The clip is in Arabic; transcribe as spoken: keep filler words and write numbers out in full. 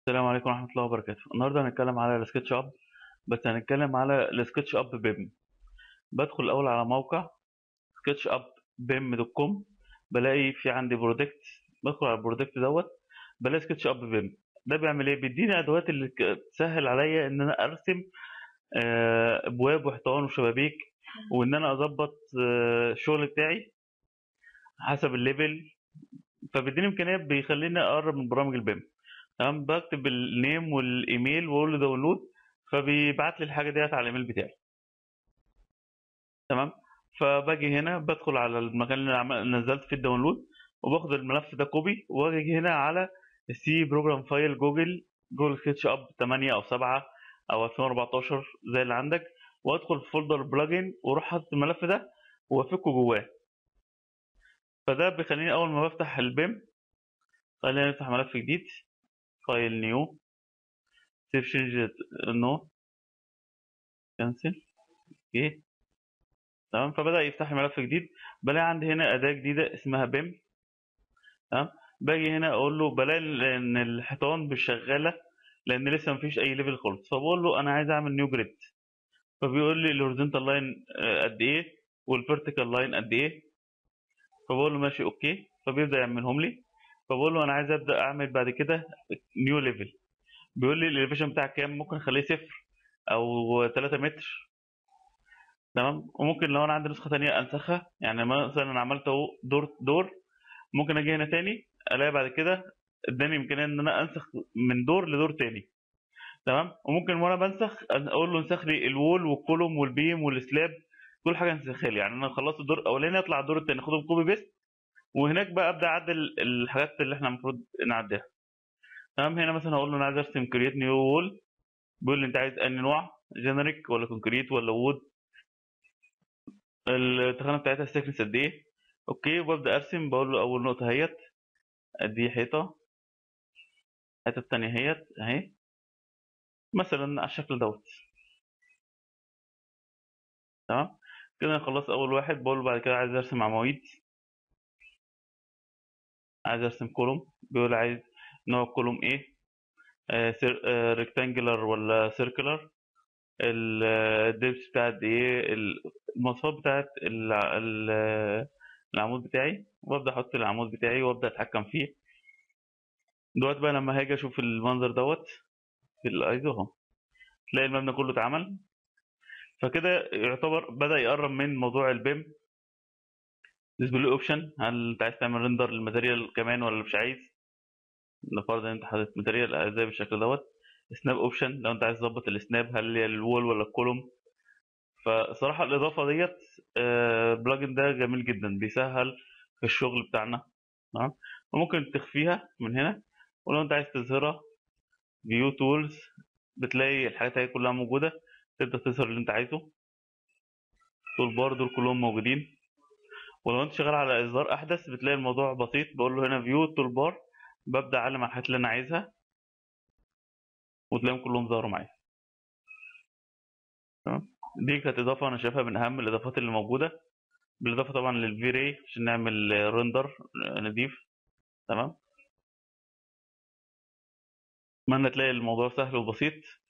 السلام عليكم ورحمة الله وبركاته. النهارده هنتكلم على السكتش اب، بس هنتكلم على السكتش اب بيم. بدخل الأول على موقع سكتش اب بيم دوت كوم، بلاقي في عندي برودكت. بدخل على البرودكت دوت، بلاقي سكتش اب بيم. ده بيعمل ايه؟ بيديني ادوات اللي ك- تسهل عليا ان انا ارسم آه، ابواب وحيطان وشبابيك، وان انا اظبط آه، الشغل بتاعي حسب الليفل. فبيديني امكانيات بيخليني اقرب من برامج البيم. تمام، بكتب النيم والايميل واقول له داونلود، فبيبعت لي الحاجه ديت على الايميل بتاعي. تمام. فباجي هنا بدخل على المكان اللي عمل- نزلت فيه الداونلود، وباخد الملف ده كوبي، واجي هنا على السي بروجرام فايل جوجل جوجل سكتش اب ثمانية او سبعة او ألفين وأربعتاشر زي اللي عندك، وادخل في فولدر بلجن واروح حاطط الملف ده وافكه جواه. فده بيخليني اول ما بفتح البيم، خلينا نفتح ملف جديد، فايل نيو، سيف شينج، نو، كانسل، اوكي. تمام، فبدأ يفتح لي ملف جديد. بلاقي عندي هنا أداة جديدة اسمها بيم. تمام. باجي هنا أقول له بلاقي إن الحيطان مش شغالة لأن لسه مفيش أي ليفل خالص، فبقول له أنا عايز أعمل نيو جريد. فبيقول لي الهوريزونتال لاين قد إيه والفيرتيكال لاين قد إيه. فبقول له ماشي أوكي، فبيبدأ يعملهم لي. فبقول له أنا عايز أبدأ أعمل بعد كده نيو ليفل. بيقول لي الإليفيشن بتاعك كام؟ ممكن أخليه صفر أو ثلاثة متر. تمام. وممكن لو انا عندي نسخه تانية انسخها، يعني مثلا انا عملت اهو دور دور، ممكن اجي هنا تاني الاقي بعد كده اداني امكانيه ان انا انسخ من دور لدور تاني. تمام. وممكن وانا بنسخ اقول له انسخ لي الوول والكولوم والبيم والسلاب، كل حاجه انسخها لي. يعني انا خلصت الدور الاولاني اطلع الدور التاني اخدهم كوبي بيست، وهناك بقى ابدا اعدل الحاجات اللي احنا المفروض نعدلها. تمام. هنا مثلا هقول له انا عايز ارسم كرييت نيو وول، بيقول لي انت عايز انهي نوع، جينيريك ولا كونكريت ولا وود، التخانه بتاعتها السكنس قد ايه. اوكي، وببدا ارسم. بقول له اول نقطه اهيت، ادي حيطه، الحته التانيه اهيت اهي، مثلا على الشكل دوت. تمام. كده انا خلصت اول واحد. بقول له بعد كده عايز ارسم عواميد، عايز ارسم كولوم. بيقول لي عايز نوع الكولوم ايه، آه سير آه ريكتانجلر ولا سيركلر، الدبس بتاع قد ايه، المواصفات بتاعت الع- ال- العمود بتاعي، وابدا احط العمود بتاعي وابدا اتحكم فيه. دلوقتي بقى لما هاجي اشوف المنظر دوت في الايزو اهو، تلاقي المبنى كله اتعمل. فكده يعتبر بدأ يقرب من موضوع البيم. ديسبلاي اوبشن، هل انت عايز تعمل ريندر للماتيريال كمان ولا مش عايز؟ نفترض ان انت حاطط ماتيريال زي بالشكل دوت. سناب اوبشن، لو انت عايز تظبط السناب هل هي الوول ولا الكولوم. فصراحة الإضافة ديت آه، بلجن ده جميل جدا، بيسهل في الشغل بتاعنا. تمام. وممكن تخفيها من هنا، ولو انت عايز تظهرها فيو تولز، بتلاقي الحاجات هي كلها موجودة، تبدأ تظهر اللي انت عايزه. تول بار دول كلهم موجودين. ولو انت شغال على اصدار احدث بتلاقي الموضوع بسيط، بقول له هنا فيو تول بار، ببدا اعلم على الحاجات اللي انا عايزها وتلاقيهم كلهم ظهروا معايا. تمام. دي كانت اضافه انا شايفها من اهم الاضافات اللي موجوده، بالاضافه طبعا للفي راي عشان نعمل ريندر نضيف. تمام. اتمنى تلاقي الموضوع سهل وبسيط.